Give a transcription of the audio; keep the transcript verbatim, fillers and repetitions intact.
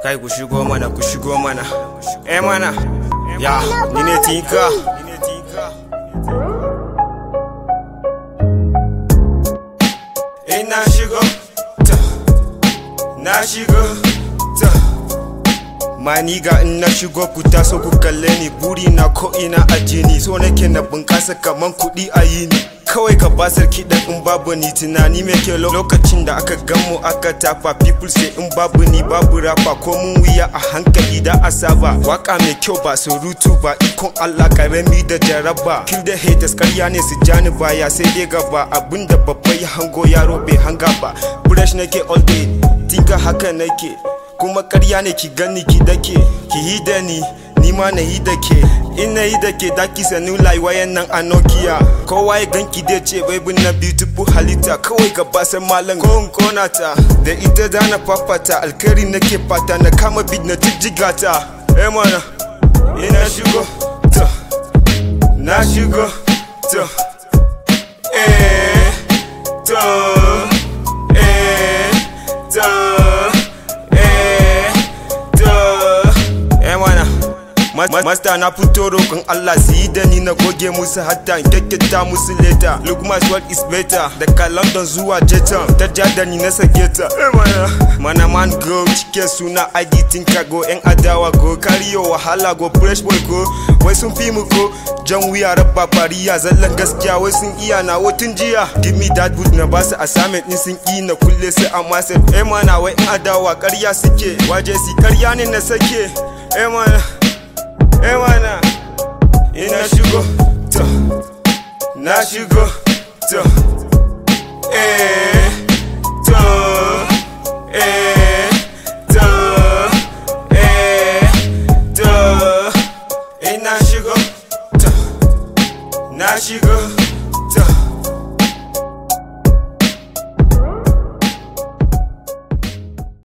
Kai ku shigo mana, ku shigo mana. Eh mana, ya, ni ne tinka. Eh na shigo, ta, na shigo, ta. Maniga in na shigo ku taso ku kalle ni, buri na ko ina a jini, so nake na bunkasa kaman kuɗi a yini. Kawai ka ba sarki da in babu ni, tunani mai kyau lokacin da aka gamu aka tafa. People say in babu ni babu rafa, ko mun wuya a hankali da asaba. Waka mai kyau ba surutu ba, ikon Allah karami da jaraba. Kill the haters, karya ne su jani baya sai dai gaba. Abinda babba ya hango yaro bai hanga ba. Fresh nake all day, tinka haka nake, kuma karya ne ki gani ki dake. Ki yi da ni, ni ma na yi da ke. In na yi da ke daki sanu lai wayan nan a Nokia. Kowa ya ganki dai ce bai bin na beautiful halitta. Kawai ka basar malam ko in kona ta, da ita da na fafata. Alkari nake fata na kama bid na jijjiga ta. Eh mana, ina shigo ta, na shigo ta. Eh to, eh to, eh to. Eh mana, Master na fito roƙon Allah su yi da ni na goge musu hatta in kyakkyatta musu leta. Look my world is better, daga London zuwa Jetta, ta ja da ni na sake ta. Mana man go, cike suna I D tinka go, yan adawa go, kariyo wahala go, fresh boy go. Wai sun fi mu ko, jan wuya rabba fariya, zallan gaskiya wai sun iya na wotun jiya. Give me that boot na basu assignment din sun ƙi na kulle su a maset. Eh mana wai in adawa karya suke, waje si karya ne na sake. Eh mana, eh mana, ina shigo ta, na shigo ta. Eh to, eh to, eh to. Ina shigo ta, na shigo.